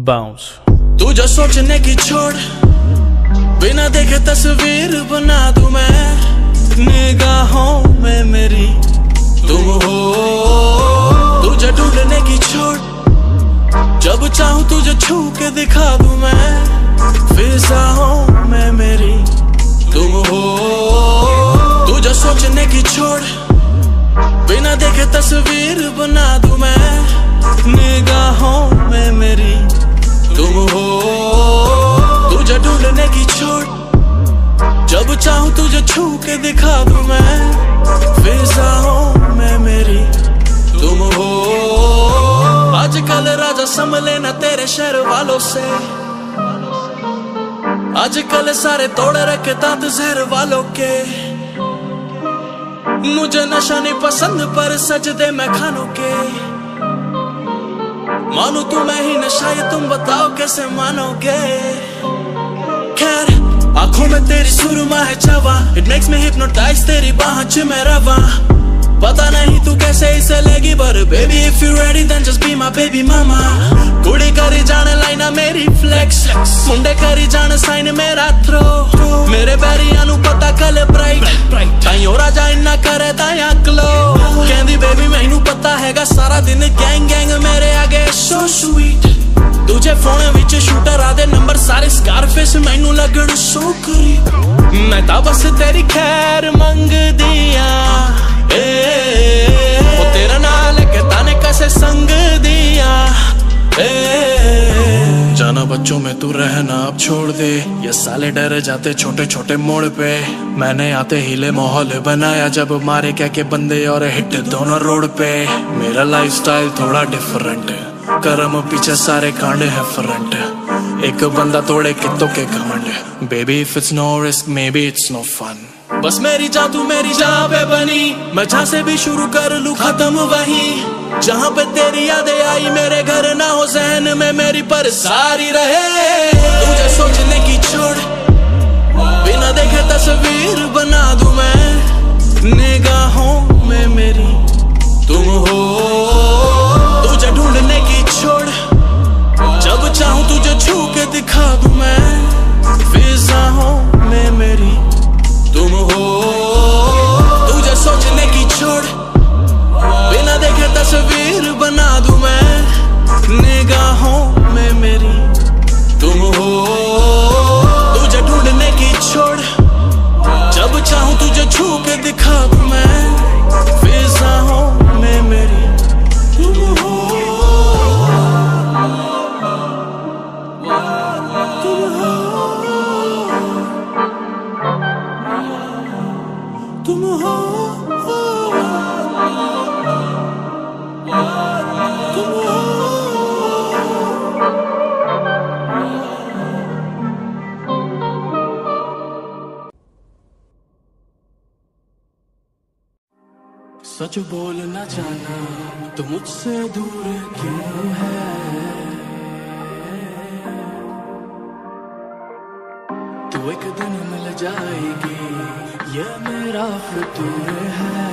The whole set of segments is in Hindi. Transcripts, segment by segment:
बाउंस। तू जो सोचने की छोड़, बिना देखे तस्वीर बना दूं मैं निगाहों में मेरी तुम हो। तुझे ढूंढने की छोड़, जब चाहूं तुझे छू के दिखा दूं मैं फिजाओं में मेरी तुम हो। तुझे सोचने की छोड़, बिना देखे तस्वीर बना दूं मैं निगाहों में मेरी तुम हो। तुझे ढूंढने की छोड़, जब चाहूं तुझे छू के दिखा दूं मैं फिजाओं में मेरी तुम हो। आजकल राजा संभले ना तेरे शहर वालों से, आजकल सारे तोड़े रखे दांत जहर वालों के। मुझे नशा नहीं पसंद पर सजदे मैं खानों के। मानो तू मैं ही नशा, ये तुम बताओ कैसे मानोगे। खैर आंखों में तेरी सुरमा है छावा, इट मेक्स मी हिप्नोटाइज, तेरी बाहों च मैं रवा। पता नहीं तू कैसे इसे लेगी पर baby if you ready then just be my baby mama. कुड़ी करी जाने लाइना मेरी फ्लेक्स, मुंडे करी जाने साइन मेरा थ्रो। मेरे बैरियां नू पता कल ब्राइट ताइयों राजा इन्ना करे ताया क्लो। कहंदी बेबी मैनू पता हैगा सारा दिन गैंग गैंग मेरे आगे सो स्वीट। तुझे फोन विच शूटर आदे नंबर सारे स्कारफेस मैनू लगन सो करीब। मैं तां बस तेरी खैर मंग दिया ओ तेरा नाल के ताने कैसे संग दिया। जाना बच्चों में तू रहना अब छोड़ दे, ये साले डर जाते छोटे छोटे मोड़ पे। मैंने आते हिले माहौल बनाया जब मारे क्या के बंदे और हिट दोनों रोड पे। मेरा लाइफस्टाइल थोड़ा डिफरेंट, कर्म पीछे सारे कांड है फ्रंट। एक बंदा तोड़े कितों के घमंड, baby if it's no risk maybe it's no fun. बस मेरी जान तू मेरी जान पे बनी, मैं जहाँ से भी शुरू कर लूं खत्म वहीं। जहाँ पे तेरी यादें आई मेरे घर ना हो जहन में मेरी पर सारी रहे। तुझे सोचने की छोड़, बिना देखे तस्वीर बना दूं मैं निगाहों में मेरी तुम हो। तुझे ढूंढने की छोड़, जब चाहूं तुझे छू के दिखा दूं मैं फिजाओं में मेरी तुम हो। तुझे सोचने की छोड़, बिना देखे तस्वीर बना दूं मैं निगाहों में मेरी तुम हो। तुझे ढूंढने की छोड़, जब चाहूं तुझे छू के दिखा दूं मैं फिजाओं में मेरी तुम हो। तुम हो, तुम हो। सच बोलना जाना तो मुझसे दूर क्यों है। तू एक दिन मिल जाएगी ये मेरा फितूर है।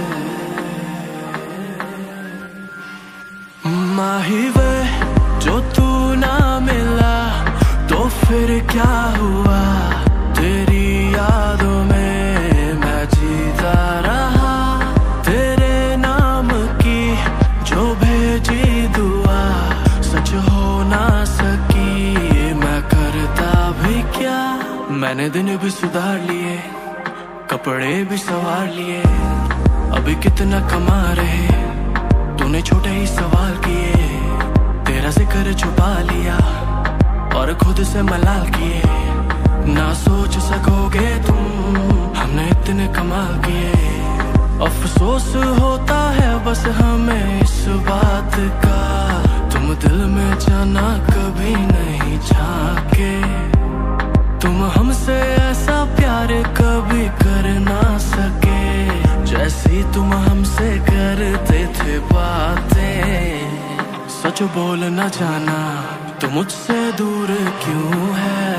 माही वे जो तू ना मिला तो फिर क्या हुआ। तेरी यादों में मैं जीता रहा, तेरे नाम की जो भेजी दुआ सच हो ना सकी। मैं करता भी क्या, मैंने दिन भी सुधार लिए, कपड़े भी संवार लिए। अभी कितना कमा रहे, तूने छोटे ही सवाल किए। तेरा जिक्र छुपा लिया और खुद से मलाल किए। ना सोच सकोगे तुम, हमने इतने कमाल किए। अफसोस होता है बस हमें इस बात का, तुम दिल में जाना कभी नहीं झांके। तुम हमसे ऐसा प्यार कभी कर ना सके, जैसी तुम हमसे करते थे बातें। सच बोल न जाना तो मुझसे दूर क्यों है।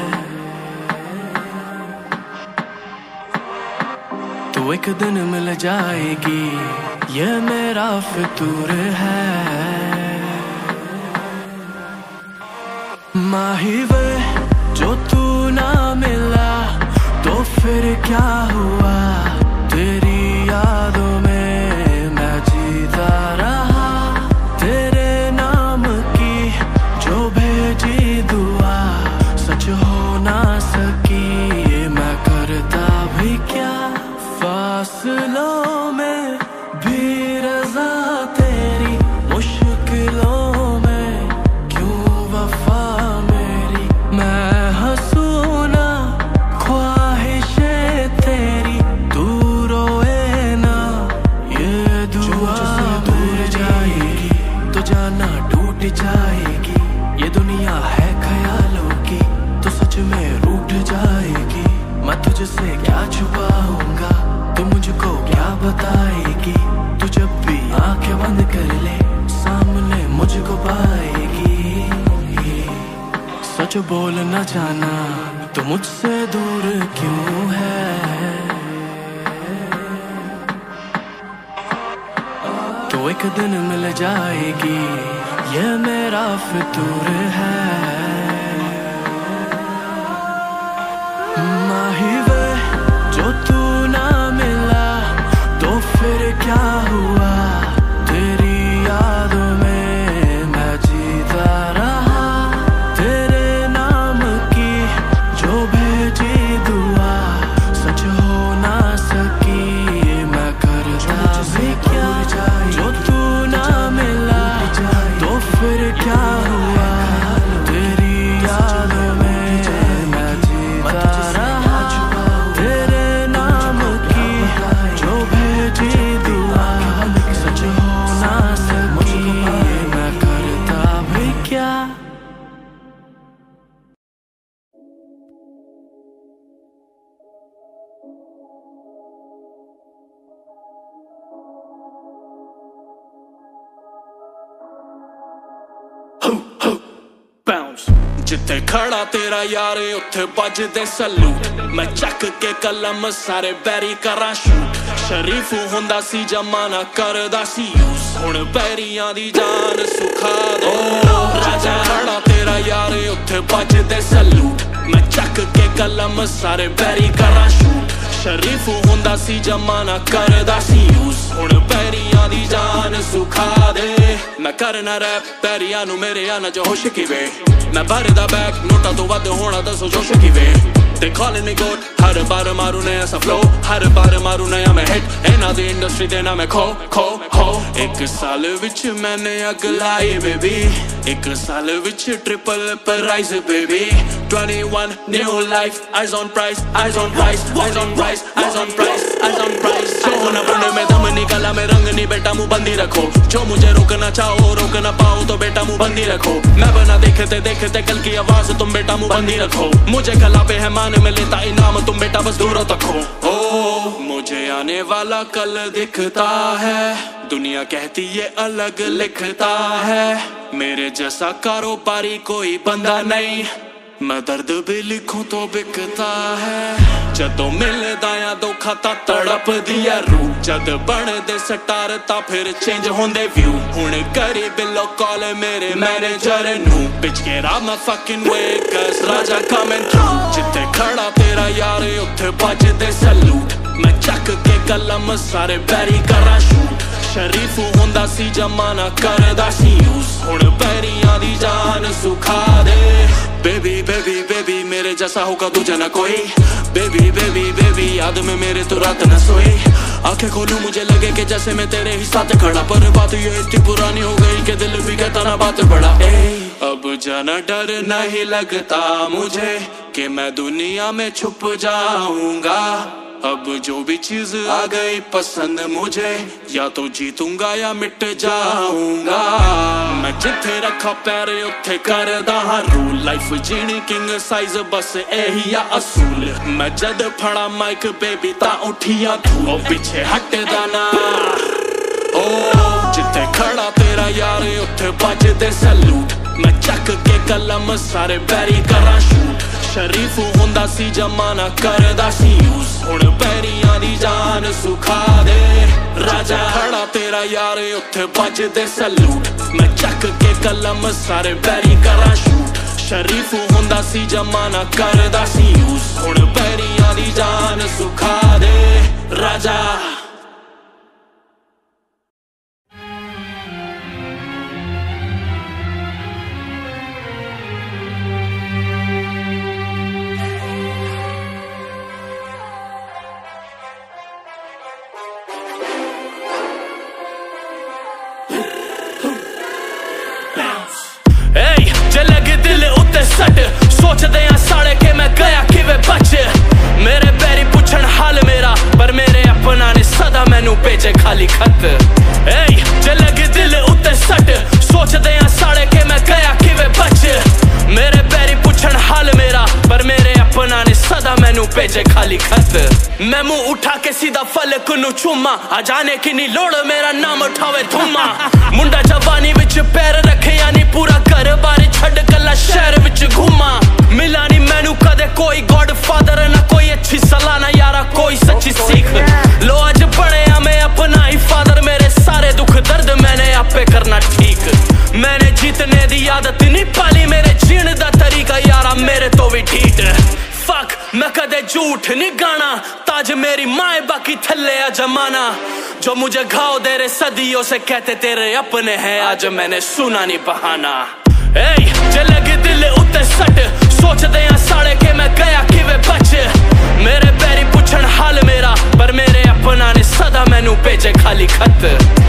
तू एक दिन मिल जाएगी ये मेरा फितूर है। माही वे जो तू ना मिला तो फिर क्या हुआ, तेरी यादों में मैं जीता रहा। तेरे नाम की जो भेजी दुआ सच हो ना सकी, मैं करता भी क्या। फासलों में भी रज़ा तेरी, मुश्किलों में क्यों वफा मेरी। मैं हंसूं ना ख्वाहिशें तेरी, तू रोए ना ये दुआ। दूर जाएगी तो जाना टूट जाएगी, ये दुनिया है ख्यालों की तो सच में रूठ जाएगी। मैं तुझसे क्या छुपाऊंगा, तू मुझको क्या बताएगी। तू जब भी आंखें बंद कर ले सामने मुझको पाएगी। सच बोल न जाना तू मुझसे दूर क्यों है, तो एक दिन मिल जाएगी ये मेरा फितूर है। माही वे जो तू ना मिला तो फिर क्या हुआ, तेरी यादों में मैं जीता रहा। तेरे नाम की जो भेजी दुआ सच हो ना सकी, मैं करता भी क्या। जो तू ना मिला तो फिर क्या हुआ, तेरी यादों में मैं जीता रहा। तेरे नाम की जो भेजी दुआ सच हो ना सकी, मैं करता भी क्या। जिथे खड़ा तेरा यार उत्थे बजदे सलूट, मैं चक के कलम सारे बैरी करा शूट। शरीफ हुंदा सी जमाना करदा सी यूज, हुण बैरियां दी जान सुखा दे। राजा खड़ा तेरा यार उत्थे बजदे सलूट, मैं चक के कलम सारे बैरी करा शूट। शरीफ हुंदा सी जमाना करदा सी यूज, हुण बैरियां दी जान सुखा दे। मैं करना रैप बैरियां नू मेरे आना जो होश किवे, मैं भरदा बैक नोटा तो वध होना दसो जोश किवे। They calling me goat, हर बार मारू नया सा फ्लो, हर बार मारू नया मैं हिट। इना दी इंडस्ट्री देना मैं खो एक साल विच मैंने अग लाई बेबी, एक साल विच triple prize baby. 21 new life, eyes on price, eyes on price, eyes on price, eyes on price, eyes on price। जो ना पुण्य में दम निकाला मैं रंग नहीं बेटा मुँह बंदी रखो, जो मुझे रोकना चाहो रोक ना पाओ तो बेटा मुँह बंदी रखो। मैं बना देखते देखते कल की आवाज तुम बेटा मुँह बंदी रखो। मुझे कला पे है मान में लेता इनाम तुम बेटा बस दूर तक हो। मुझे आने वाला कल दिखता है, दुनिया कहती ये अलग लिखता है। मेरे जैसा कारोबारी कोई बंदा नहीं, मैं दर्द भी लिखूं तो बिकता है। जदों मिलदा या धोखा ता तड़प दिया रूह, जद बनदे स्टार ता फिर चेंज होंदे व्यू। हुण करी बिलो कॉल मेरे मैनेजर नू, पिच के रा मैं फकिंग वेकस राजा कमिंग थ्रू। जिथे खड़ा तेरा यार उत्थे बजदे सलूट, मैं चक के कलम सारे बैरी करा शूट। शरीफ हुंदा सी जमाना करदा सी यूज, हुण बैरियां दी जान सुखा दे। बेबी बेबी बेबी मेरे जैसा होगा तुझे ना कोई, बेबी बेबी बेबी याद में मेरे तो रात न सोई। आंखें खोलूं मुझे लगे कि जैसे मैं तेरे ही साथ खड़ा, पर बात ये इतनी पुरानी हो गई कि दिल भी कहता ना बात बड़ा। अब जाना डर नहीं लगता मुझे कि मैं दुनिया में छुप जाऊंगा। अब जो भी चीज आ गई पसंद मुझे, या तो जीतूंगा या मिट जाऊंगा। मैं जिथे रखा पैर उत्थे करदा हां रूल, लाइफ जीनी किंग साइज बस यही आ असूल। मैं जद फड़ा माइक बेबी ता उठिया धूल, पीछे हटदा ना। जिथे खड़ा तेरा यार उत्थे बजदे सलूट, मैं चक के कलम सारे बैरी करा शूट। शरीफ हुंदा सी जमाना करदा सी यूज, हुण बैरियां दी जान सुखा दे। राजा खड़ा तेरा यार उत्थे बजदे सलूट, मैं चक के कलम सारे बैरी करा शूट। शरीफ हुंदा सी जमाना करदा सी यूज हुण पैरियां दी जान सुखा दे राजा। लगे दिल उत्ते सट सोचदे आ साले के मैं गया किवें बच। मेरे पैरी पुछण हाल मेरा पर मेरे अपना ने सदा मैनू भेजे खाली खत। लगे दिल उत्ते सट सोचदे आ साले के मैं गया किवें बच। मेरे पैरी पुछण हाल मेरा पर मेरे अपना ने सदा मैनू भेजे खाली खत। मैं मुंह उठा के सीधा फलक नू चूमा आ जाने की नी लोड़ मेरा नाम उठावे धुमा। मुंडा जवानी विच पैर रखे यानी पूरा घर बार छड़ कला शहर विच घूमा। मिला नी मैनू कदे कोई गॉड फादर ना कोई अच्छी सलाह ना यारा कोई सच्ची सीख। लो अज बने मैं अपना ही फादर मेरे सारे दुख दर्द मैंने आपे करना ठीक। मैंने जीतने दी आदत नहीं पाली मेरे जीण दा तरीका यारा मेरे तो भी ढीठ। फक मैं कदे झूठ नहीं गाना ताज मेरी माए बाकी थल्ले आ जमाना। जो मुझे घाव दे रहे सदियों से कहते तेरे अपने हैं आज मैंने सुना नहीं बहाना। लगे दिल उत्ते सट सोचदे आ साले के मैं गया किवें बच। मेरे पैरी पुछण हाल मेरा पर मेरे अपना ने सदा मैनू भेजे खाली खत।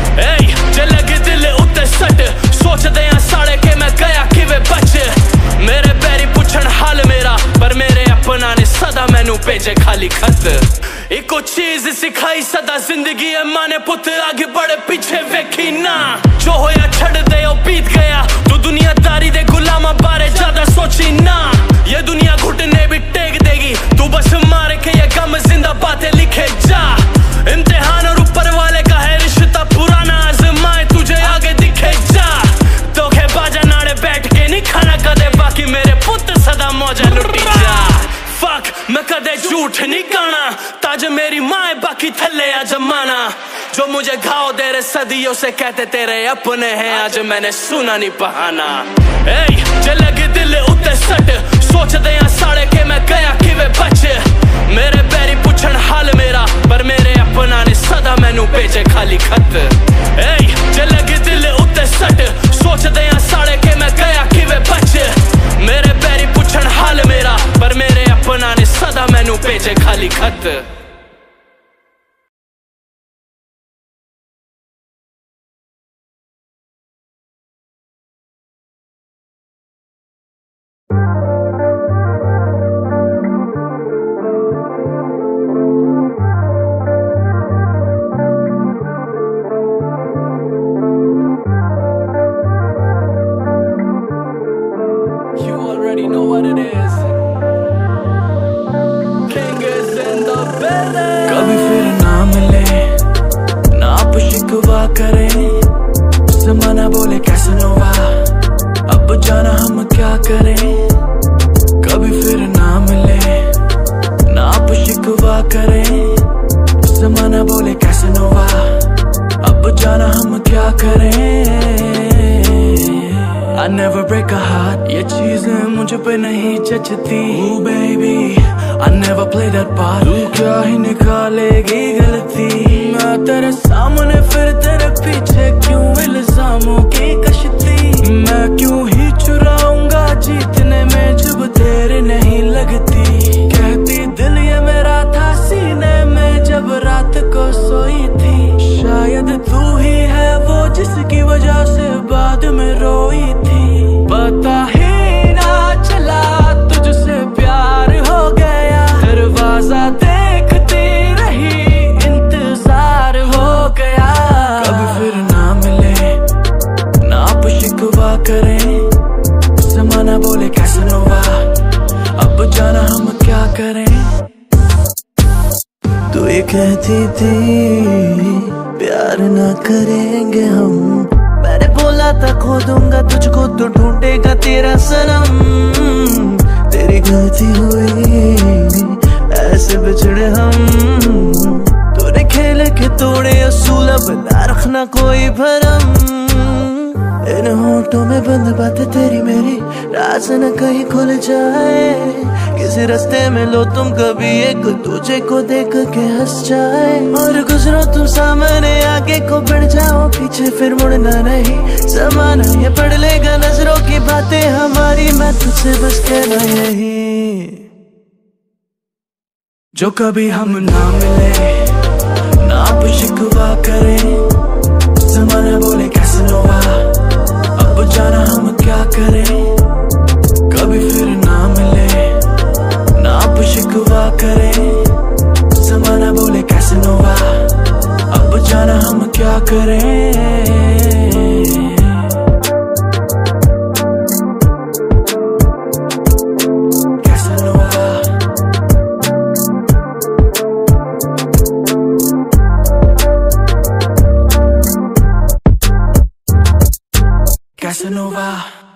लगे दिल उत्ते सट सोचदे आ साले के मैं गया किवें बच। मेरे पैरी पुछण हाल मेरा पर मेरे अपना ने सदा मैनू भेजे खाली खत। एको चीज सिखाई सदा जिंदगी है माने पुत आगे बढ़े पीछे वेखी ना। जो होया छड़ दे ओ बीत गया तू दुनियादारी दे गुलामा बारे ज्यादा सोची ना। ये दुनिया घुटने भी टेक देगी तू बस मार के ये गम जिंदा बातें लिखे जा। इम्तिहान और ऊपर वाले का है रिश्ता पुराना आजमाए तुझे आगे दिखे जा। धोखे बाजा नाड़े बैठ के नहीं खाना कदे बाकी मेरे पुत्र सदा मौजा लुटी जा। फक मैं कदे झूठ नहीं गाना ताज मेरी माए बाकी थल्ले आ जमाना। जो मुझे घाव दे रहे सदियों से कहते तेरे अपने हैं आज मैंने सुना नहीं बहाना। लगे दिल उत्ते सट सोचदे आ साले के मैं गया किवें बच। मेरे पैरी पुछण हाल मेरा पर मेरे अपना ने सदा मैनू भेजे खाली खत। लगे दिल उत्ते सट सोचदे आ साले के मैं गया किवें बच। मेरे पैरी पुछण हाल मेरा पर मेरे अपना ने सदा मैनू भेजे खाली खत। कभी फिर ना मिले ना आप शिकवा करें ज़माना बोले कैसे नोवा अब जाना हम क्या करें। कभी फिर ना मिले ना आप शिकवा करें ज़माना बोले कैसे नोवा अब जाना हम क्या करें। I never break a heart ये चीजें मुझ पे नहीं जचती। Ooh baby I never play that part तू क्या ही निकालेगी गलती। मैं तेरे सामने फिर तेरे पीछे क्यों इल्जामों की कश्ती। मैं क्यों ही चुराऊंगा जीतने में जब तेरे नहीं लगती। कहती दिल ये मेरा था सीने में जब रात को सोई थी। शायद तू ही है वो जिसकी वजह से बाद में रोई थी। पता ही ना चला तुझसे प्यार हो गया। दरवाजा देखती रही इंतजार हो गया। कभी फिर ना मिले ना आप शिकवा करें ज़माना बोले कैसे नोवा अब जाना हम क्या करें। तू ये कहती थी प्यार ना करेंगे हम। मैंने बोला था खो दूंगा तुझको तो ढूंढेगा तेरा सनम। तेरी गलती हुई ऐसे बिछड़े हम। तूने खेल के तोड़े असूल अब ना रखना कोई भरम। इन होठों में बंद बातें तेरी मेरी राज न कहीं खुल जाए। किसी रास्ते में लो तुम कभी एक दूजे को देख के हंस जाए। और गुजरो तुम सामने आगे को बढ़ जाओ, पीछे फिर मुड़ना नहीं। ज़माना ये पढ़ लेगा नजरों की बातें हमारी, मैं तुझसे बस कहना यही। जो कभी हम ना मिले ना अब शिकवा करें, ज़माना बोले कैसनोवा, अब जाना हम क्या करें। कभी फिर ना मिले ना अब शिकवा करें, ज़माना बोले कैसनोवा, अब जाना हम क्या करें। Casanova.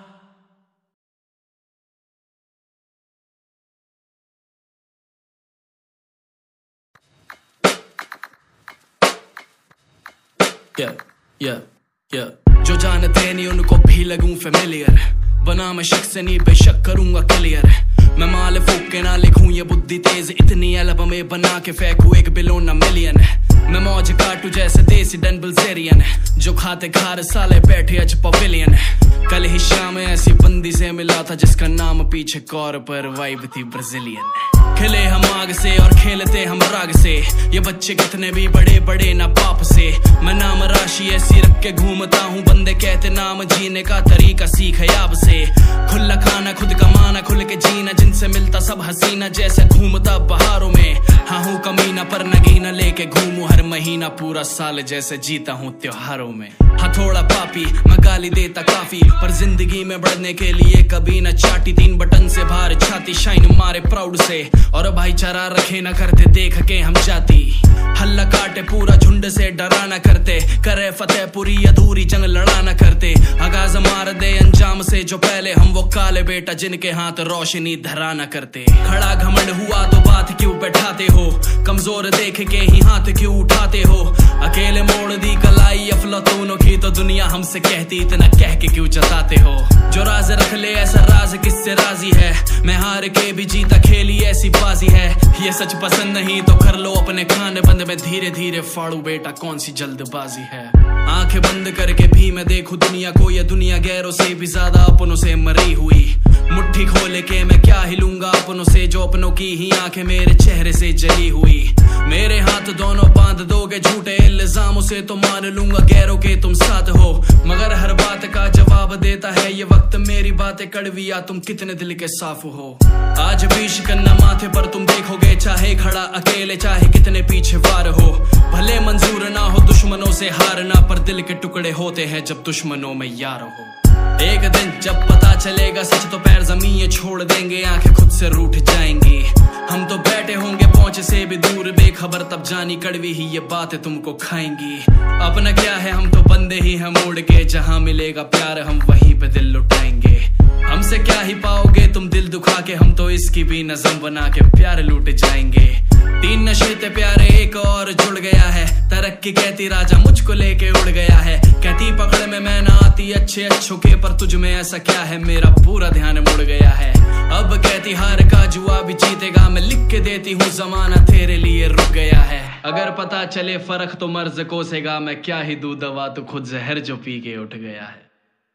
Yeah. जो जानते नहीं उनको भी लगूं फेमिलियर, बना मैं शक से नहीं बेशक करूंगा क्लियर। मैं माल फूक के ना लिखूं ये बुद्धि तेज, इतनी एल्बमें बना के फेंकूं एक बिलोन ना मिलियन। मैं मौज काटू जैसे देसी डन बिल्जेरियन, जो खाते खार साले बैठे अज पवेलियन। कल ही शाम ऐसी बंदी से मिला था जिसका नाम पीछे कौर पर वाइब थी ब्राजीलियन। खिले हम आग से और खेलते हम राग से, ये बच्चे कितने भी बड़े बड़े ना बाप से। मैं नाम राशि ऐसी रख के घूमता हूँ, बंदे कहते नाम जीने का तरीका सीख याब से। खुला खाना खुद कमाना खुल के जीना, जिनसे मिलता सब हसीना जैसे घूमता बहारों में। हाँ हूँ कमीना पर नगीना लेके घूमू हर महीना, पूरा साल जैसे जीता हूँ त्योहारों में। हाँ थोड़ा पापी मैं गाली देता काफी, पर जिंदगी में बढ़ने के लिए कभी न चाटी। 3 बटन से बाहर छाती शाइन मारे प्राउड से, और भाईचारा रखे न करते देख के हम जाती। हल्ला काटे पूरा झुंड से डरा न करते, करे फतेह पूरी अधूरी जंग लड़ा न करते। आगाज मार दे अंजाम से जो पहले हम वो काले बेटा जिनके हाथ रोशनी धरा न करते। खड़ा घमंड हुआ तो बात क्यों बैठाते हो, कमजोर देख के ही हाथ क्यों उठाते हो। अकेले मोड़ दी कलाई अफलातूनों की तो दुनिया हमसे कहती, इतना कह के क्यों जताते हो। जो राज रख ले ऐसा राज किससे राजी है, मैं हार के भी जीता खेली ऐसी बाजी है। ये सच पसंद नहीं तो कर लो अपने खाने बंद, में धीरे धीरे फाड़ू बेटा कौन सी जल्दबाजी है। आंखें बंद करके भी मैं देखूं दुनिया को, ये दुनिया गैरों से भी ज्यादा अपनों से मरी हुई। मुट्ठी खोले के मैं क्या हिलूंगा अपनों से, जो अपनों की ही आंखें मेरे चेहरे से जली हुई। मेरे हाथ दोनों बांध दोगे झूठे इल्जामों से तो मान लूंगा गैरों के तुम साथ हो। मगर हर बात का जवाब देता है ये वक्त, मेरी बातें कड़वी या तुम कितने दिल के साफ हो। आज भी शिकन्ना माथे पर तुम देखोगे, चाहे खड़ा अकेले चाहे कितने पीछे वार हो। भले मंजूर ना हो दुश्मनों से हारना, पर दिल के टुकड़े होते हैं जब दुश्मनों में यार हो। एक दिन जब पता चलेगा सच तो पैर जमीन छोड़ देंगे, आंखें खुद से रूठ जाएंगी। हम तो बैठे होंगे पहुंच से भी दूर बेखबर, तब जानी कड़वी ही ये बातें तुमको खाएंगी। अपना क्या है हम तो बंदे ही हम उड़ के, जहां मिलेगा प्यार हम वहीं पे दिल लुटाएंगे। हमसे क्या ही पाओगे तुम दिल दुखा के, हम तो इसकी भी नज़म बना के प्यार लूट जाएंगे। 3 नशे थे प्यारे एक और जुड़ गया है, तरक्की कहती राजा मुझको लेके उड़ गया है। कहती पकड़ में मैं ना आती अच्छे अच्छों के, पर तुझ में ऐसा क्या है मेरा पूरा ध्यान मुड़ गया है। अब कहती हार का जुआ भी जीतेगा, मैं लिख के देती हूँ जमाना तेरे लिए रुक गया है। अगर पता चले फर्क तो मर्ज कोसेगा, मैं क्या ही दूं दवा तू खुद जहर जो पी के उठ गया है।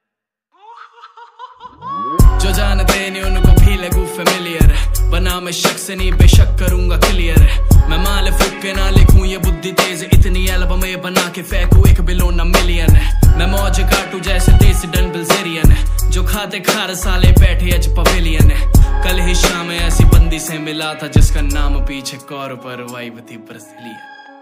जो जानते नहीं उनको भी लगू फेमिलियर, बना मैं शक से नहीं बेशक करूंगा क्लियर। मैं माल फूक के ना लिखूं ये बुद्धि तेज, इतनी एल्बमें बना के फेंकूं एक बिलोन ना मिलियन। मैं मौज काटू जैसे देसी डन बिल्जेरियन, जो खाते खार साले बैठे अज पवेलियन। कल ही शाम ऐसी बंदी से मिला था जिसका नाम पीछे कौर पर वाइब थी Brazilian.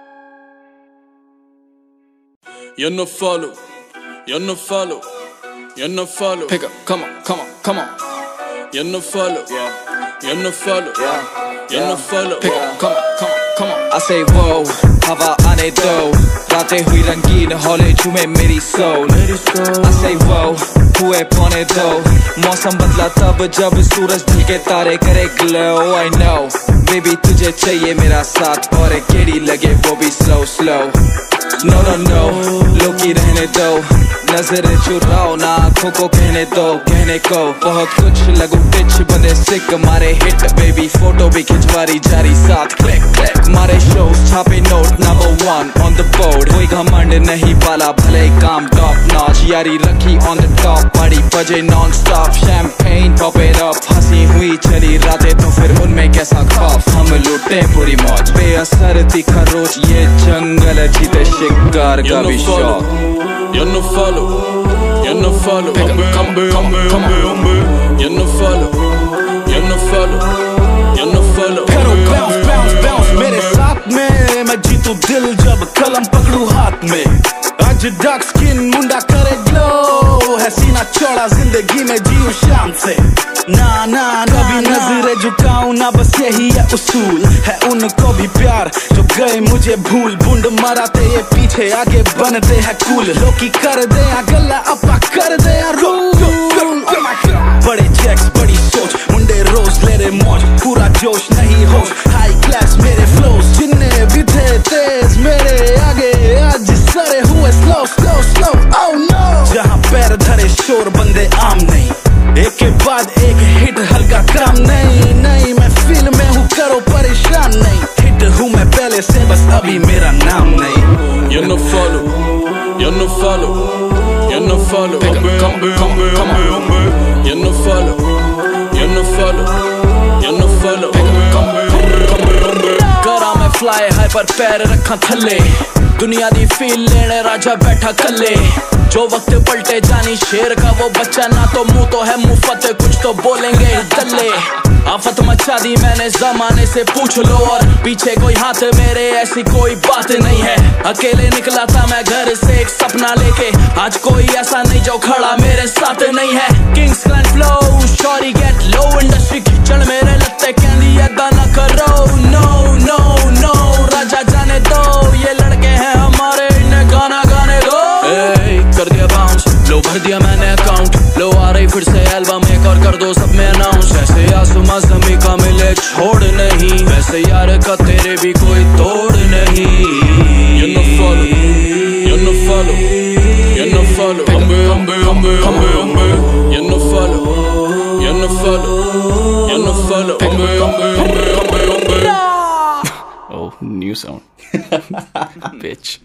You no follow, you no follow, you no follow. Pick up, come on, come on, come on. You no follow, you no follow, you no follow. Pick up, come on, come on, come on. I say whoa, हवा आने दो, रातें हुई रंगीन हौले झूमे मेरी सोल। I say whoa, हुए पौने दो, मौसम बदला तब जब सूरज ढल के तारे करे glow। I know, baby तुझे चाहिए मेरा साथ, और केड़ी लगे वो भी slow slow। No no no, लोकी रहने दो, नजरें चुराओ ना, आंखों को कहने दो कहने को बहुत कुछ। लगू टिच बंदे सिक मारे हिट बेबी, फोटो भी खिंचवारी जारी साथ क्लिक क्लिक। मारे शो छापे note number 1 on the board, कोई घमंड नहीं पाला भले काम टॉप नॉच। यारी रखी ऑन द टॉप, पार्टी बजे non stop, champagne pop it up. हंसी हुई चली रातें तो फिर उनमें कैसा खौफ, हम लूटे पूरी मौज। बेअसर तीखा रोज ये जंगल जीते शिकार का भी शौक। You no follow, you no follow, umbe, you no follow, you no follow, you no follow। करो bounce bounce bounce मेरे साथ में, मैं जीतू दिल जब कलम पकड़ू हाथ में। आज डार्क स्किन मुंडा करे ग्लो, है सीना चौड़ा जिंदगी में जीऊं शान से। ना ना कभी नजरें झुकाऊं ना, बस यही है उसूल। है उनको भी प्यार जो गए मुझे भूल, बूंद मराते ये पीछे आगे बनते हैं कूल। लोकी कर दे या गला अपा कर दे या रूल। बड़े चेक्स बड़ी सोच, मुंडे रोज ले रहे मौज, पूरा जोश नहीं होश। हाई क्लास मेरे फ्लोज, जिन्ने भी थे तेज मेरे आगे आज सारे हुए slow slow slow. Oh no, जहाँ पैर धरे शोर बंदे आम नहीं, एक के बाद एक हिट हल्का काम नहीं। नहीं मैं फील में हूँ करो परेशान नहीं, हिट हूँ मैं पहले से बस अभी मेरा नाम नहीं। You no follow, you no follow, you no follow, umbe, you no follow, you no follow, you no follow, करा मैं फ्लाई हाई पर पैर रखा थले, दुनिया दी फील लेने राजा बैठा कले। जो वक्त पलटे जानी शेर का वो बच्चा, ना तो मुंह तो है मुफ्त कुछ तो बोलेंगे दल्ले। आफत मचा दी मैंने जमाने से पूछ लो, और पीछे कोई हाथ मेरे ऐसी कोई बात नहीं है। अकेले निकला था मैं घर से एक सपना लेके, आज कोई ऐसा नहीं जो खड़ा मेरे साथ नहीं है। King's clan flow shorty get low, industry कीचड़ मेरे लगते कहंदी ऐदा ना करो। नो नो नो राजा जाने दो, ये लड़के हैं हमारे इन्हें गाना गाने दो। कर दिया बाउंस, लो भर दिया मैंने अकाउंट, लो आ रही फिर से एल्बम एक और कर दो सब में अनाउंस। ऐसे आसमां ज़मीं का मिले छोड़ नहीं, वैसे यार का तेरे भी कोई तोड़ नहीं। You no follow, you no follow, you no follow, umbe, you no follow, you no follow, you no follow, umbe। Oh, new sound, bitch.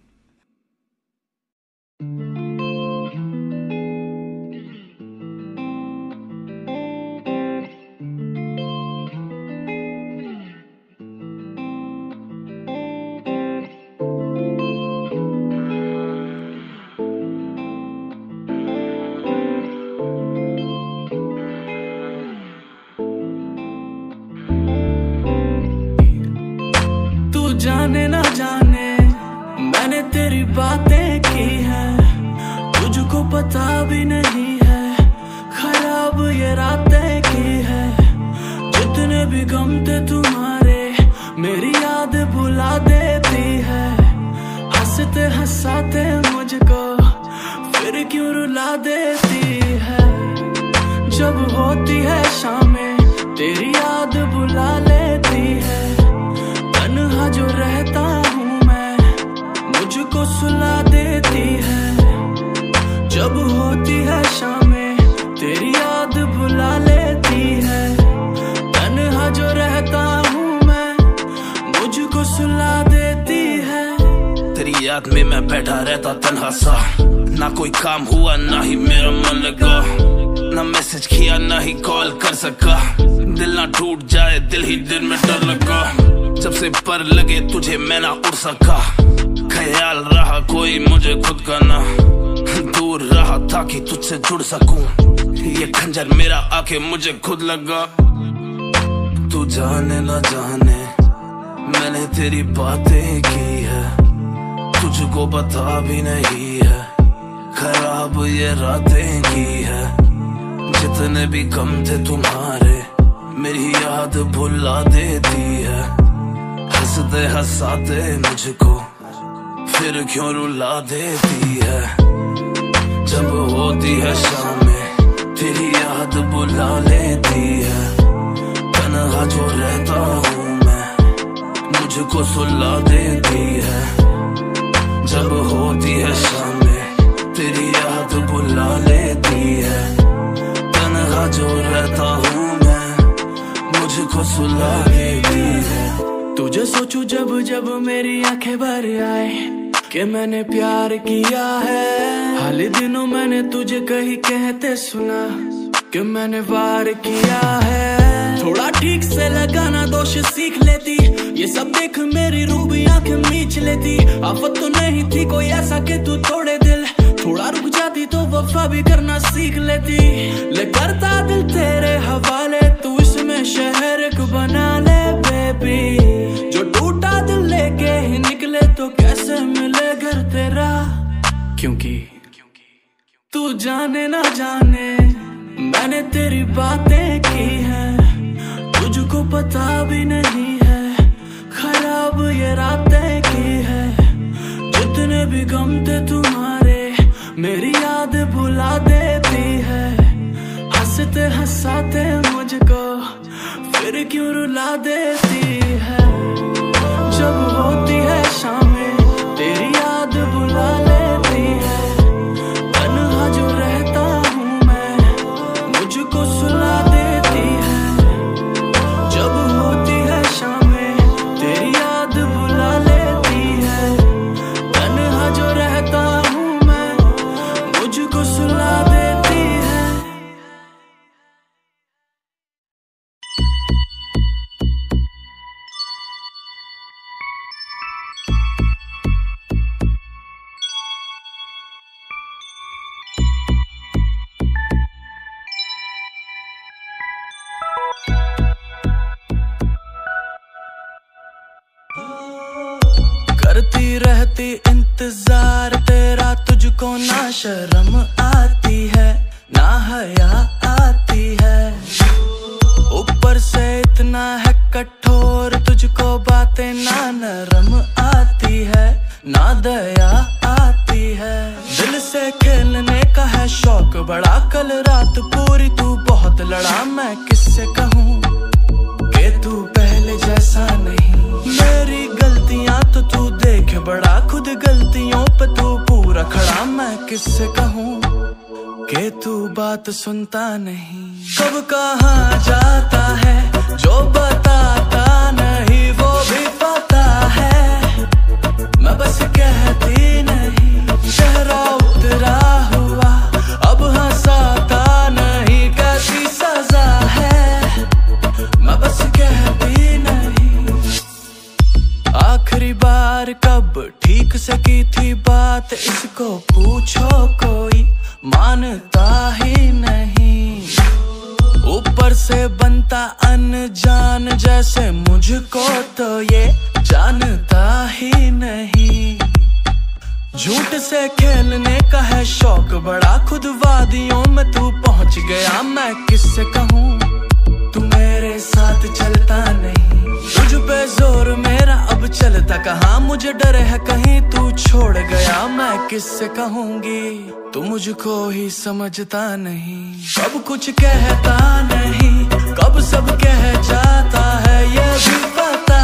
जाने ना जाने मैंने तेरी बातें की है, तुझको पता भी नहीं है खराब ये रातें की है। जितने भी गम थे तुम्हारे मेरी याद भुला देती है, हंसते हंसाते मुझको फिर क्यों रुला देती है। जब होती है शामें तेरी याद बुला लेती है, तन्हा जो रहता हूँ मैं मुझको सुला देती है। जब होती है शामें तेरी याद बुला लेती है, तन्हा जो रहता हूँ मैं मुझको सुला देती है। तेरी याद में मैं बैठा रहता तन्हा सा, ना कोई काम हुआ ना ही मेरा मन लगा, ना मैसेज किया ना ही कॉल कर सका। दिल ना टूट जाए दिल ही दिल में डर लगा, जब से पर लगे तुझे मैं ना उड़ सका। ख्याल रहा कोई मुझे खुद का ना, दूर रहा था कि तुझसे जुड़ सकूं। ये खंजर मेरा आके मुझे खुद लगा। तू जाने ना जाने मैंने तेरी बातें की है, तुझको पता भी नहीं है खराब ये रातें की है। जितने भी कम थे तुम्हारे मेरी याद भुला देती है, हंसते हंसाते मुझको फिर क्यों रुला देती है। जब होती है शामें तेरी याद बुला लेती है, तन्हा जो रहता हूँ मैं मुझको सुला देती है। जब होती है शामें तेरी मुझको सुला देती है। तुझे सोचूं जब जब मेरी आंखें भर आए कि मैंने प्यार किया है। हाल ही दिनों मैंने तुझे कहीं कहते सुना कि मैंने वार किया है। थोड़ा ठीक से लगाना दोष सीख लेती, ये सब देख मेरी रूह भी आंखें मीच लेती। आफत तो नहीं थी कोई ऐसा कि तू तोड़े दिल, थोड़ा रुक जाती तो वफा भी करना सीख लेती। ले करता दिल तेरे हवाले, तू इसमें शहर को बना ले बेबी। जो टूटा दिल लेके ही निकले तो कैसे मिले घर तेरा, क्योंकि तू जाने ना जाने मैंने तेरी बातें की है, तुझको पता भी नहीं है खराब ये रातें की है। जितने भी गम थे तुम्हारे मेरी याद भुला देती है। हंसते हंसाते मुझको फिर क्यों रुला देती है। जब होती है शामें तेरी याद बुला लेती है। तन्हा जो रहता हूँ मैं मुझको सुला देती है। जब होती है शामें तेरी याद बुला लेती है। तन्हा जो रहता हूँ मैं मुझको सुला देती है। करती रहती इंतजार तेरा, तुझको ना शर्म आती है ना हया आती है। ऊपर से इतना है कठोर, तुझको बातें ना नरम आती है ना दया आती है। दिल से खेलने का है शौक बड़ा, कल रात पूरी तू बहुत लड़ा। मैं किससे कहूँ कि तू पहले जैसा नहीं। मेरी गलतियां तो तू देख बड़ा, खुद गलतियों पे तू पूरा खड़ा। मैं किससे कहूँ कि तू बात सुनता नहीं। कब कहाँ जाता है जो बताता नहीं, वो भी पता है मैं बस कहती नहीं। चेहरा उतरा हुआ अब हंसाता नहीं, कैसी सजा है मैं बस कहती नहीं। आखिरी बार कब ठीक से की थी बात, इसको पूछो कोई मानता ही नहीं। ऊपर से बनता अनजान जैसे मुझको तो ये जानता ही नहीं। झूठ से खेलने का है शौक बड़ा, खुद वादियों में तू पहुंच गया। मैं किससे कहूँ तू मेरे साथ चलता नहीं। तुझ पे जोर मेरा अब चलता कहाँ, मुझे डर है कहीं तू छोड़ गया। मैं किससे कहूँगी तू मुझको ही समझता नहीं। कब कुछ कहता नहीं, कब सब कह जाता है, ये भी पता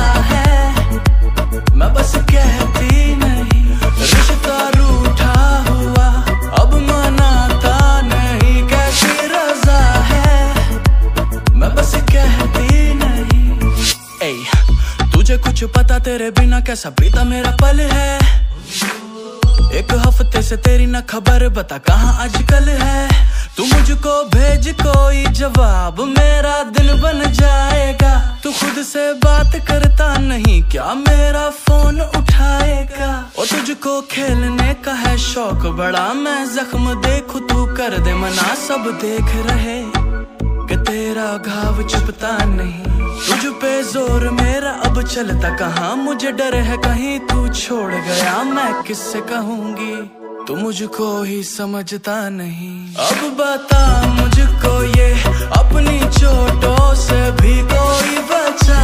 है मैं बस कहती नहीं। रिश्ता रूठा हुआ अब मनाता नहीं, कैसी रजा है मैं बस कहती नहीं। ऐ तुझे कुछ पता तेरे बिना कैसा बीता मेरा पल है। एक हफ्ते से तेरी न खबर, बता कहाँ आजकल है। तू मुझको भेज कोई जवाब, मेरा दिन बन जाएगा। तू खुद से बात करता नहीं, क्या मेरा फोन उठाएगा। और तुझको खेलने का है शौक बड़ा, मैं जख्म देखूं तू कर दे मना। सब देख रहे कि तेरा घाव छुपता नहीं। तुझ पे जोर मेरा अब चलता कहाँ, मुझे डर है कहीं तू छोड़ गया। मैं किससे कहूँगी तू मुझको ही समझता नहीं। अब बता मुझको ये अपनी चोटों से भी कोई बचा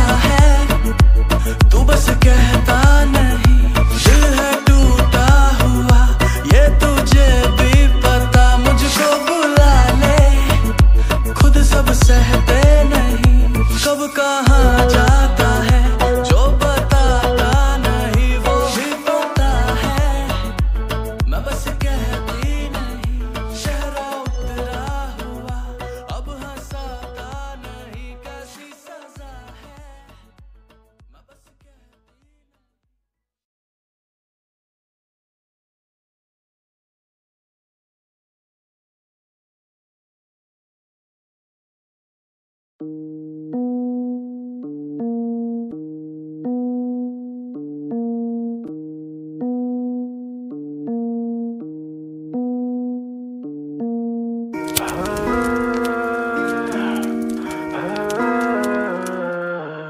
है। तू बस कहता नहीं, दिल है टूटा हुआ ये तुझे भी पता। मुझको बुला ले खुद सब सहते नहीं। कब कहाँ जाता है जो बताता नहीं, वो भी पता है मैं बस कहती नहीं। चेहरा उतरा हुआ अब हंसाता नहीं, कैसी सजा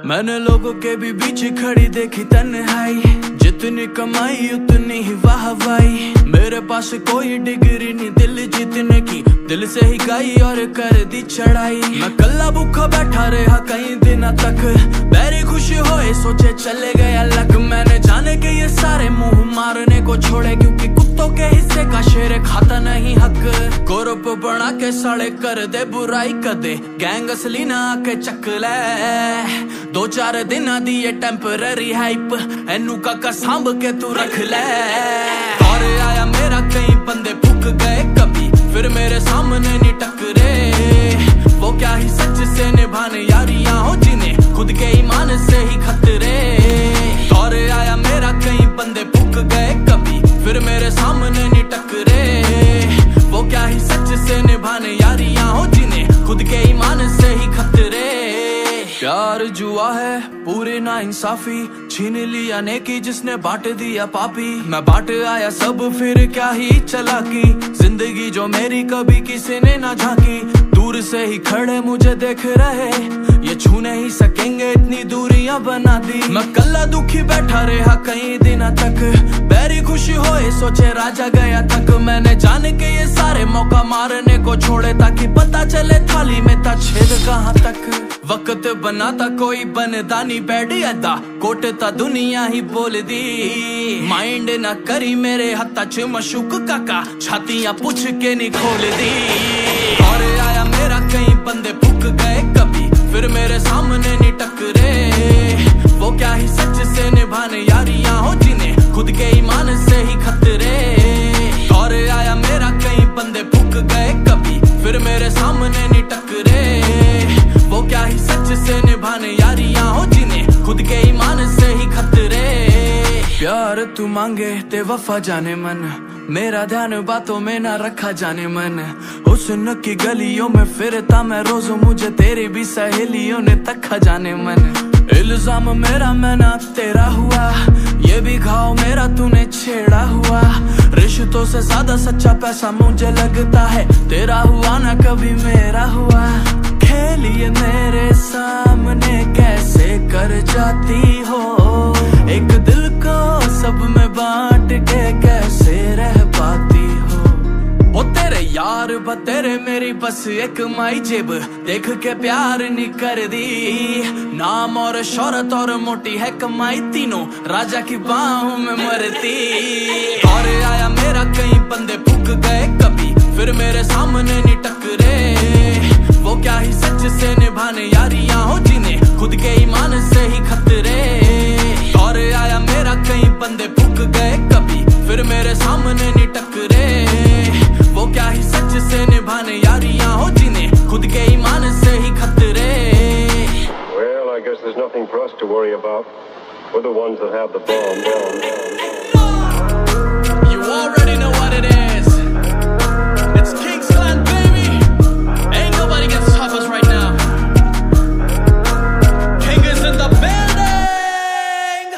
मैंने लोगों के भी बीच खड़ी देखी तन्हाई, जितनी कमाई उतनी ही वाहवाही। मेरे पास कोई डिग्री नहीं दिल जीतने की, दिल से ही गाई और कर दी चढ़ाई। मैं कल्ला भूखा बैठा रहा कई दिनों तक, बैरी खुशी होए सोचे चले गया लक। मैंने जाने के ये सारे मुंह मारने को छोड़े, क्योंकि कुत्तों के हिस्से का शेर खाता नहीं हक। ग्रुप बना के साले कर दे बुराई कदे, गैंग असली ना आके चक ले। 2-4 दिन दी ये टेम्पररी हाइप, एनू काका सांभ के तू रख ले। और आया मेरा कई बंदे फूक गए कभी, फिर मेरे सामने नहीं टकरे। वो क्या ही सच से निभाने यारियां हो जिन्हें खुद के ईमान से ही खतरे। और आया मेरा कई बंदे फूक गए कभी, फिर मेरे सामने नहीं टकरे। वो क्या ही सच से निभाने यारियां हो जिन्हें खुद के ईमान से ही खतरे। प्यार जुआ है पूरी ना इंसाफी, छीन लिया नेकी जिसने बांट दिया पापी। मैं बांट आया सब फिर क्या ही चालाकी, जिंदगी जो मेरी कभी किसी ने ना झांकी। दूर से ही खड़े मुझे देख रहे, ये छू नहीं सकेंगे इतनी दूरियां बना दी। मैं कल्ला दुखी बैठा रहा कई दिनों तक, बैरी खुशी होए सोचे राजा गया तक। मैंने जान के ये सारे मौका मारने को छोड़े, ताकि पता चले थाली में था छेद कहाँ तक। वक्त बनाता कोई बनता नहीं बैठी अदा, कोटता दुनिया ही बोल दी। माइंड ना करी मेरे हत्था च मशूक काका, छातियां पूछ के नहीं खोल दी। और आया मेरा कई बंदे फूक गए कभी, फिर मेरे सामने नहीं टकरे। वो क्या ही सच से निभाने यारियां हो जिन्हें खुद के ईमान से ही खतरे। और आया मेरा कई बंदे फूक गए कभी, फिर मेरे सामने नहीं टकरे। वो क्या ही सच से निभाने यारियां हो जिन्हें खुद के ईमान से ही खतरे। प्यार तू मांगे ते वफा जाने मन, मेरा ध्यान बातों में ना रखा जाने मन। हुस्न की गलियों में फिरता मैं रोज, मुझे तेरी भी सहेलियों ने तक्का जाने मन। इल्जाम मेरा मैं ना तेरा हुआ, ये भी घाव मेरा तूने छेड़ा हुआ। रिश्तों से ज्यादा सच्चा पैसा मुझे लगता है तेरा हुआ ना कभी मेरा हुआ। खेलिए मेरे सामने कैसे कर जाती हो, एक दिल को सब में बांट के कैसे रह पाती हो। ओ तेरे यार बतेरे मेरी बस एक माई जेब, देख के प्यार नहीं कर दी। नाम और शोहरत और मोटी है कमाई, तीनों राजा की बाहों में मरती। और आया मेरा कई बंदे फूक गए कभी, फिर मेरे सामने नहीं टकरे। वो क्या ही सच से निभाने यारियां हो जिन्हें खुद के ईमान से ही खतरे। और आया मेरा कई बंदे फूक गए कभी, फिर मेरे सामने नहीं टकरे। वो क्या ही सच से निभाने यारियां हो जिन्हें खुद के ईमान से ही खतरे। Well, I guess there's nothing for us to worry about. We're the ones that have the bomb. You already know what it is. It's King's Clan, baby. Ain't nobody can stop us right now. King is in the building.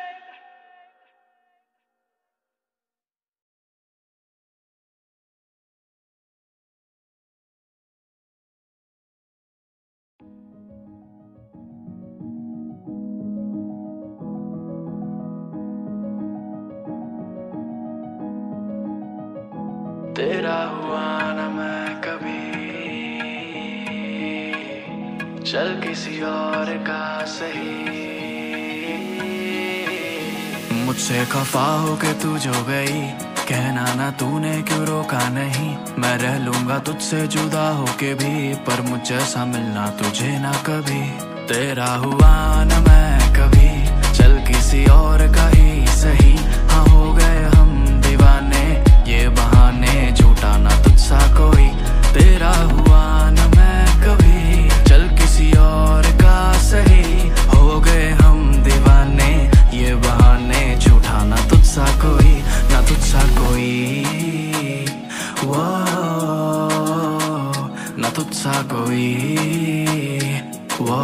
तेरा हुआ ना मैं कभी, चल किसी और का सही। मुझसे खफा हो के तू जो गई, कहना ना तूने क्यों रोका नहीं। मैं रह लूंगा तुझसे जुदा होके भी, पर मुझ जैसा मिलना तुझे ना कभी। तेरा हुआ ना मैं कभी, चल किसी और का ही सही। हाँ हो गए हम दीवाने, ये बहाने झूठा ना तुझसा कोई। तेरा हुआ ना मैं कभी, चल किसी और का सही। हो गए हम दीवाने, ये बहाने झूठा ना तुझसा कोई, ना तुझसा कोई। वो ना तुझसा कोई। वो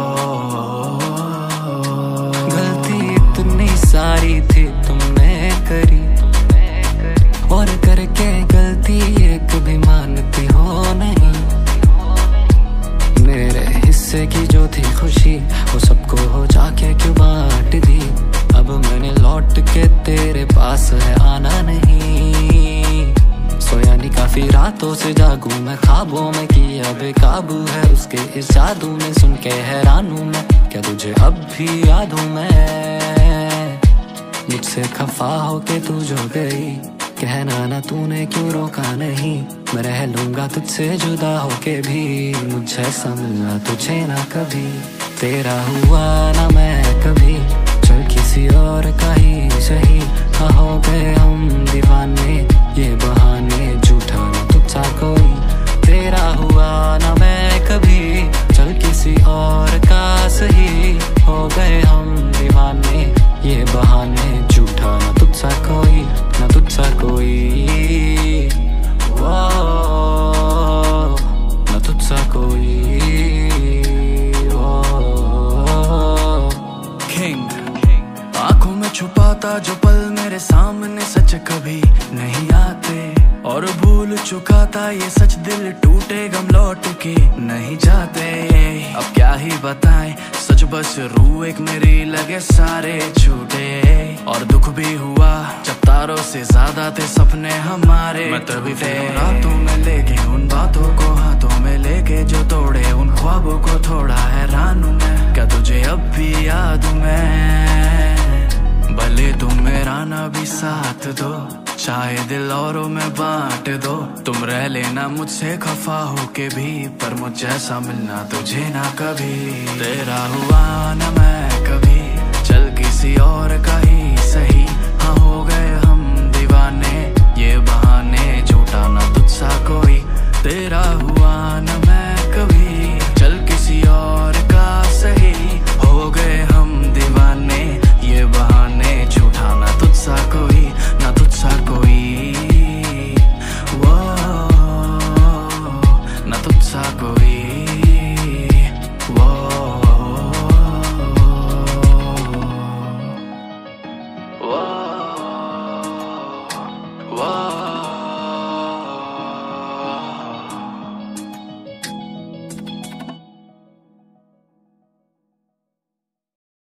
गलती इतनी सारी थी तुमने करी, और करके गलती एक भी मानती हो नहीं। मेरे हिस्से की जो थी खुशी, वो सबको हो जा रातों से जागूं मैं, ख्वाबों में किया बेकाबू है उसके इस जादू में, सुन के हैरान हूँ मैं, क्या तुझे अब भी याद हूँ मैं? मुझसे खफा होके तू जो गई, कहना ना तूने क्यों रोका नहीं, मैं रह लूंगा तुझसे जुदा होके भी, मुझे समझना तुझे ना कभी, तेरा हुआ ना मैं कभी, चल किसी और का ही सही, हाँ हो गए हम दीवाने, ये बहाने झूठा ना तुझसा कोई, तेरा हुआ ना मैं कभी, चल किसी और का सही, हो गए हम दीवाने, ये बहाने झूठा ना तुझसा कोई, ना तुझसा कोई, ना तुझसा कोई। आंखों में छुपाता जो पल मेरे सामने सच कभी नहीं आते, और भूल चुका था ये सच दिल टूटे गम लौट के नहीं जाते, अब क्या ही बताएं सच बस रूह एक मेरी लगे सारे छूटे, और दुख भी हुआ जब तारों से ज्यादा थे सपने हमारे, मैं तभी रातों में लेके उन बातों को हाथों में लेके जो तोड़े उन ख्वाबों को, थोड़ा हैरान हूँ मैं, क्या तुझे अब भी याद हूँ मैं? भले तुम मेरा ना भी साथ दो, चाहे दिल औरों में बांट दो, तुम रह लेना मुझसे खफा होके भी, पर मुझ जैसा मिलना तुझे ना कभी, तेरा हुआ ना मैं कभी, चल किसी और का ही सही, हाँ हो गए हम दीवाने, ये बहाने झूठा ना तुझसा कोई, तेरा हुआ ना मैं कभी, चल किसी और का सही, हो गए हम दीवाने, ये बहाने झूठा ना तुझसा कोई, ना तुझसा कोई, वो ना तुझसा कोई।